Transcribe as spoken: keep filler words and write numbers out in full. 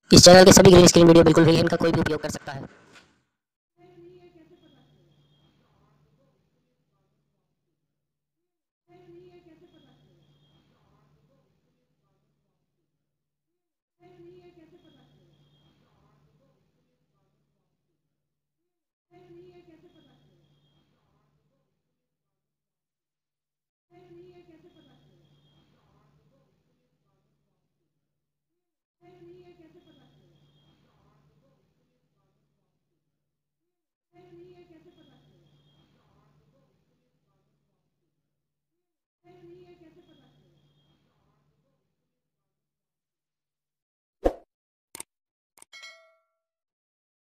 इस चैनल के सभी ग्रीन स्क्रीन वीडियो बिल्कुल फ्री है, इनका कोई भी उपयोग कर सकता है।